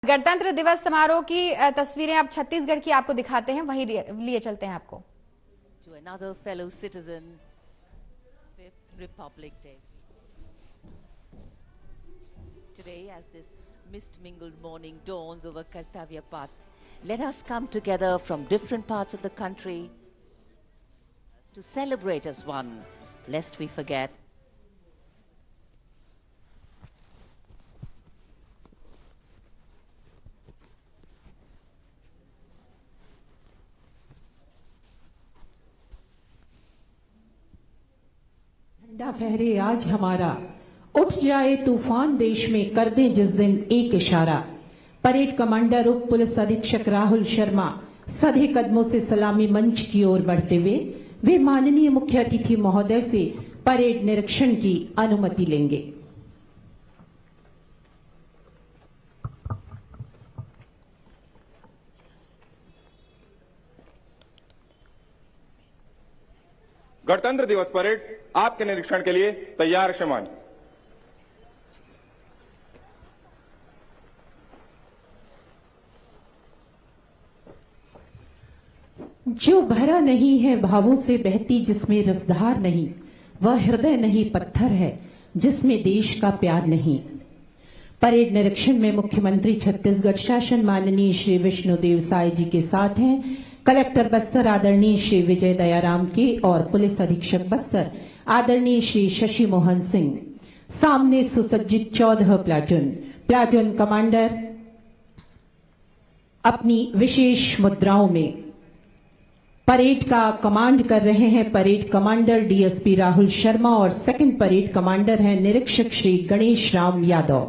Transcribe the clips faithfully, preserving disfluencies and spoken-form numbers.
गणतंत्र दिवस समारोह की तस्वीरें आप छत्तीसगढ़ की आपको दिखाते हैं, वहीं लिए चलते हैं आपको। To another fellow citizen, Fifth Republic Day. Today, as this mist-mingled morning dawns over Kartavya Path, let us come together from different parts of the country to celebrate as one, lest we forget. झंडा फहरे आज हमारा, उठ जाए तूफान देश में, कर दें जिस दिन एक इशारा। परेड कमांडर उप पुलिस अधीक्षक राहुल शर्मा सधे कदमों से सलामी मंच की ओर बढ़ते हुए वे माननीय मुख्य अतिथि महोदय से परेड निरीक्षण की अनुमति लेंगे। गणतंत्र दिवस परेड आपके निरीक्षण के लिए तैयार है श्रीमान। जो भरा नहीं है भावों से बहती जिसमें रसधार नहीं, वह हृदय नहीं पत्थर है जिसमें देश का प्यार नहीं। परेड निरीक्षण में मुख्यमंत्री छत्तीसगढ़ शासन माननीय श्री विष्णुदेव साय जी के साथ हैं, कलेक्टर बस्तर आदरणीय श्री विजय दयाराम के और पुलिस अधीक्षक बस्तर आदरणीय श्री शशि मोहन सिंह। सामने सुसज्जित चौदह प्लाटून प्लाटून कमांडर अपनी विशेष मुद्राओं में परेड का कमांड कर रहे हैं। Parade commander DSP Rahul Sharma और सेकंड परेड कमांडर हैं निरीक्षक श्री गणेश राम यादव।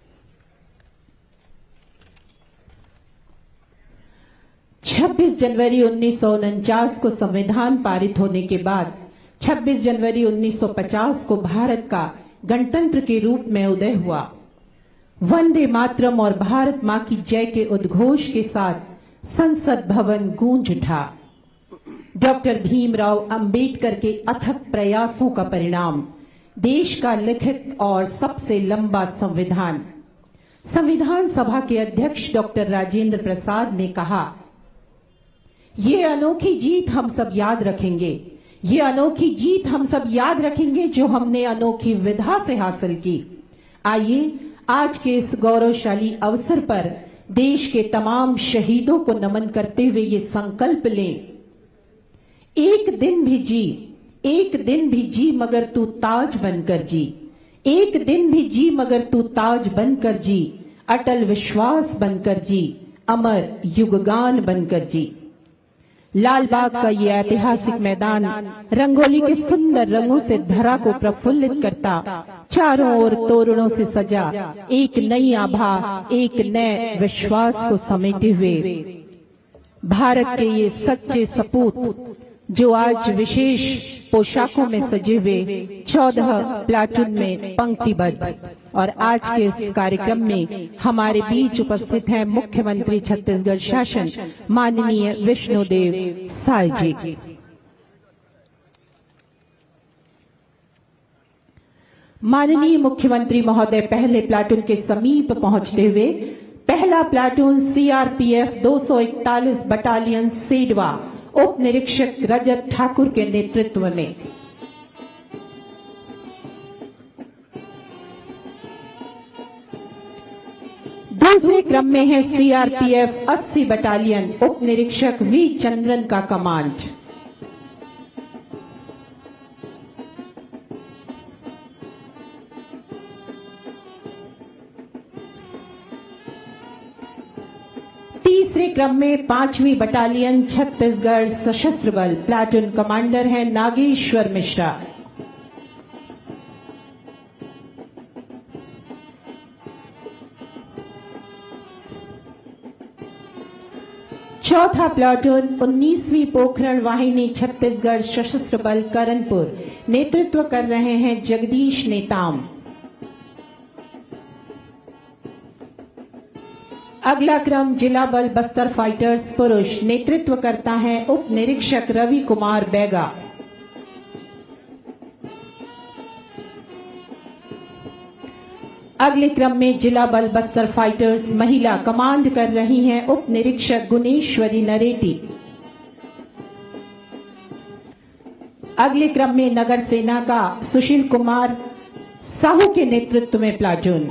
छब्बीस जनवरी उन्नीस सौ उनचास को संविधान पारित होने के बाद छब्बीस जनवरी उन्नीस सौ पचास को भारत का गणतंत्र के रूप में उदय हुआ। वंदे मातरम और भारत मां की जय के उद्घोष के साथ संसद भवन गूंज उठा। डॉक्टर भीमराव अंबेडकर के अथक प्रयासों का परिणाम देश का लिखित और सबसे लंबा संविधान। संविधान सभा के अध्यक्ष डॉक्टर राजेंद्र प्रसाद ने कहा, ये अनोखी जीत हम सब याद रखेंगे, ये अनोखी जीत हम सब याद रखेंगे जो हमने अनोखी विधा से हासिल की। आइए आज के इस गौरवशाली अवसर पर देश के तमाम शहीदों को नमन करते हुए ये संकल्प लें, एक दिन भी जी, एक दिन भी जी मगर तू ताज बनकर जी, एक दिन भी जी मगर तू ताज बनकर जी, अटल विश्वास बनकर जी, अमर युगगान बनकर जी। लाल बाग का ये ऐतिहासिक मैदान रंगोली के सुंदर रंगों से धरा को प्रफुल्लित करता, चारों ओर तोरणों से सजा एक नई आभा, एक नए विश्वास को समेटे हुए भारत के ये सच्चे सपूत जो आज विशेष पोशाकों में सजे हुए चौदह प्लाटून में पंक्तिबद्ध और आज के इस कार्यक्रम में हमारे बीच उपस्थित हैं मुख्यमंत्री छत्तीसगढ़ शासन माननीय विष्णुदेव साय जी। माननीय मुख्यमंत्री महोदय पहले प्लाटून के समीप पहुंचते हुए पहला प्लाटून सीआरपीएफ दो सौ इकतालीस बटालियन सेडवा उप निरीक्षक रजत ठाकुर के नेतृत्व में दूसरे क्रम में है सीआरपीएफ अस्सी बटालियन उप निरीक्षक वी चंद्रन का कमांड। तीसरे क्रम में पांचवी बटालियन छत्तीसगढ़ सशस्त्र बल प्लाटून कमांडर हैं नागेश्वर मिश्रा। चौथा प्लाटून उन्नीसवीं पोखरण वाहिनी छत्तीसगढ़ सशस्त्र बल करनपुर नेतृत्व कर रहे हैं जगदीश नेताम। अगला क्रम जिला बल बस्तर फाइटर्स पुरुष नेतृत्व करता है उप निरीक्षक रवि कुमार बैगा। अगले क्रम में जिला बल बस्तर फाइटर्स महिला कमांड कर रही हैं उप निरीक्षक गुणेश्वरी नरेटी। अगले क्रम में नगर सेना का सुशील कुमार साहू के नेतृत्व में प्लाटून।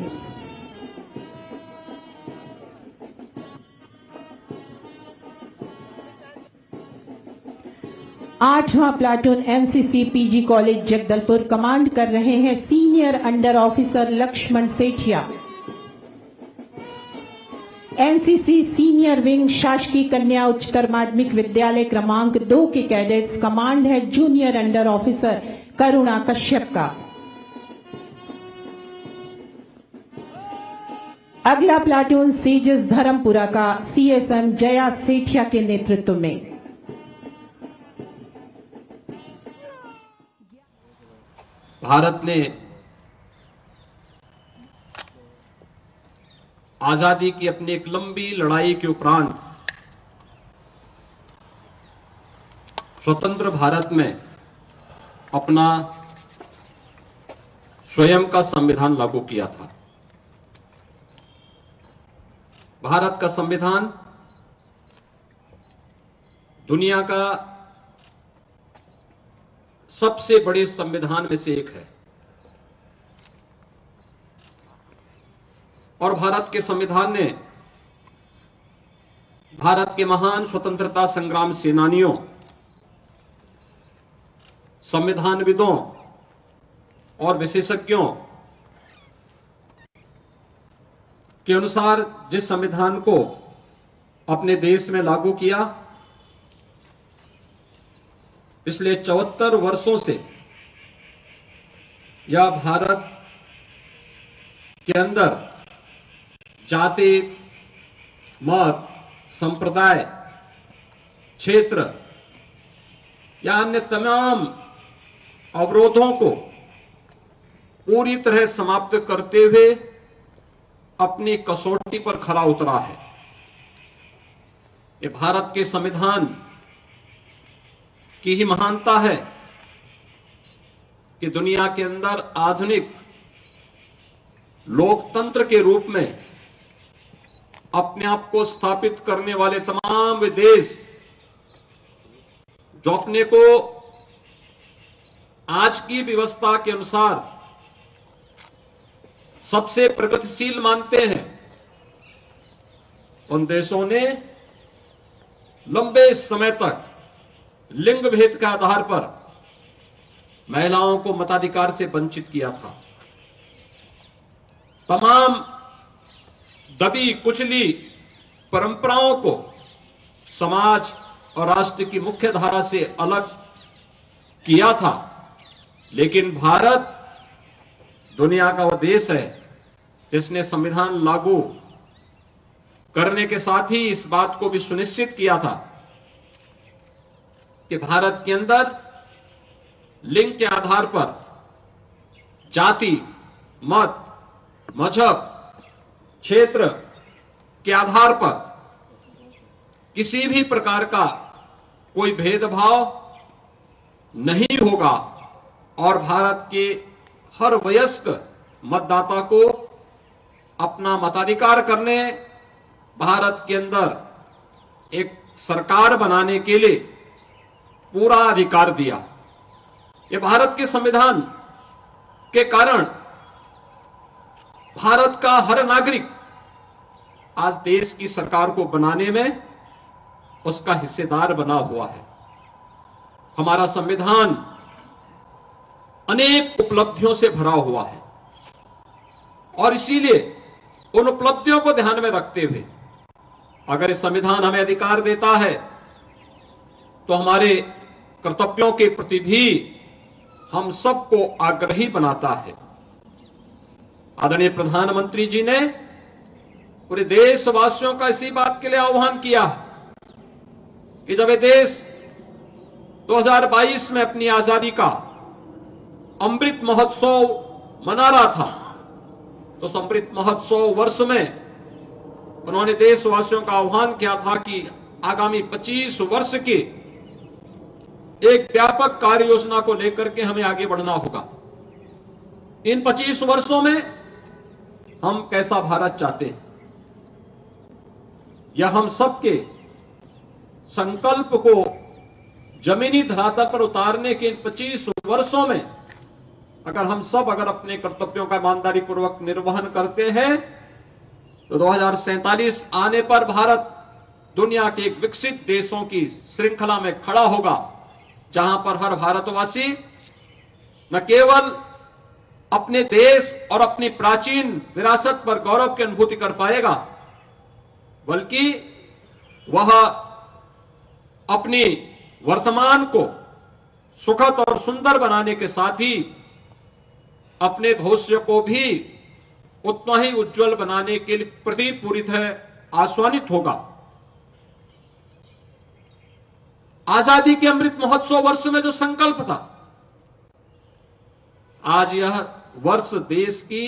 आठवां platoon NCC PG college Jagdalpur command कर रहे हैं senior under officer Laxman Sethia. NCC senior wing शासकीय कन्या उच्चतर माध्यमिक विद्यालय क्रमांक दो के कैडेट्स कमांड है junior under officer Karuna Kashyap का। अगला प्लाटून सीजस धर्मपुरा का सीएसएम जया सेठिया के नेतृत्व में। भारत ने आजादी की अपनी एक लंबी लड़ाई के उपरांत स्वतंत्र भारत में अपना स्वयं का संविधान लागू किया था। भारत का संविधान दुनिया का सबसे बड़े संविधान में से एक है और भारत के संविधान ने भारत के महान स्वतंत्रता संग्राम सेनानियों, संविधानविदों और विशेषज्ञों के अनुसार जिस संविधान को अपने देश में लागू किया, पिछले चौहत्तर वर्षों से यह भारत के अंदर जाति, मत, संप्रदाय, क्षेत्र या अन्य तमाम अवरोधों को पूरी तरह समाप्त करते हुए अपनी कसौटी पर खरा उतरा है। ये भारत के संविधान की ही महानता है कि दुनिया के अंदर आधुनिक लोकतंत्र के रूप में अपने आप को स्थापित करने वाले तमाम वे देश जो अपने को आज की व्यवस्था के अनुसार सबसे प्रगतिशील मानते हैं, उन देशों ने लंबे समय तक लिंग भेद के आधार पर महिलाओं को मताधिकार से वंचित किया था। तमाम दबी कुचली परंपराओं को समाज और राष्ट्र की मुख्य धारा से अलग किया था। लेकिन भारत दुनिया का वह देश है जिसने संविधान लागू करने के साथ ही इस बात को भी सुनिश्चित किया था कि भारत के अंदर लिंग के आधार पर जाति, मत, मजहब, क्षेत्र के आधार पर किसी भी प्रकार का कोई भेदभाव नहीं होगा और भारत के हर वयस्क मतदाता को अपना मताधिकार करने, भारत के अंदर एक सरकार बनाने के लिए पूरा अधिकार दिया। ये भारत के संविधान के कारण भारत का हर नागरिक आज देश की सरकार को बनाने में उसका हिस्सेदार बना हुआ है। हमारा संविधान अनेक उपलब्धियों से भरा हुआ है और इसीलिए उन उपलब्धियों को ध्यान में रखते हुए अगर इस संविधान हमें अधिकार देता है तो हमारे कर्तव्यों के प्रति भी हम सबको आग्रही बनाता है। आदरणीय प्रधानमंत्री जी ने पूरे देशवासियों का इसी बात के लिए आह्वान किया कि जब ये देश दो हज़ार बाईस में अपनी आजादी का अमृत महोत्सव मना रहा था, तो उस अमृत महोत्सव वर्ष में उन्होंने देशवासियों का आह्वान किया था कि आगामी पच्चीस वर्ष की एक व्यापक कार्य योजना को लेकर के हमें आगे बढ़ना होगा। इन पच्चीस वर्षों में हम कैसा भारत चाहते हैं। यह हम सबके संकल्प को जमीनी धरातल पर उतारने के इन पच्चीस वर्षों में अगर हम सब अगर अपने कर्तव्यों का ईमानदारी पूर्वक निर्वहन करते हैं तो दो हजार सैंतालीस आने पर भारत दुनिया के एक विकसित देशों की श्रृंखला में खड़ा होगा, जहां पर हर भारतवासी न केवल अपने देश और अपनी प्राचीन विरासत पर गौरव की अनुभूति कर पाएगा, बल्कि वह अपनी वर्तमान को सुखद और सुंदर बनाने के साथ ही अपने भविष्य को भी उतना ही उज्जवल बनाने के प्रति पूरी तरह आश्वानित होगा। आजादी के अमृत महोत्सव वर्ष में जो संकल्प था, आज यह वर्ष देश की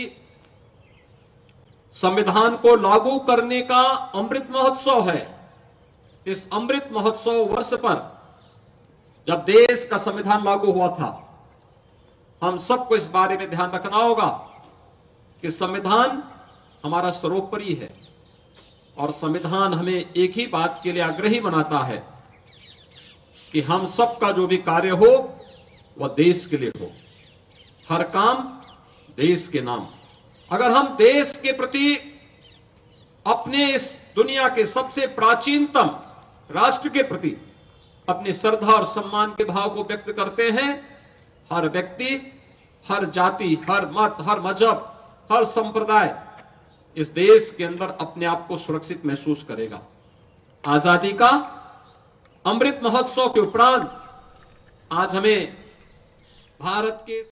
संविधान को लागू करने का अमृत महोत्सव है। इस अमृत महोत्सव वर्ष पर जब देश का संविधान लागू हुआ था, हम सबको इस बारे में ध्यान रखना होगा कि संविधान हमारा सर्वोपरि है और संविधान हमें एक ही बात के लिए आग्रही बनाता है कि हम सबका जो भी कार्य हो वह देश के लिए हो, हर काम देश के नाम। अगर हम देश के प्रति अपने इस दुनिया के सबसे प्राचीनतम राष्ट्र के प्रति अपनी श्रद्धा और सम्मान के भाव को व्यक्त करते हैं, हर व्यक्ति, हर जाति, हर मत, हर मजहब, हर संप्रदाय इस देश के अंदर अपने आप को सुरक्षित महसूस करेगा। आजादी का अमृत महोत्सव के उपरांत आज हमें भारत के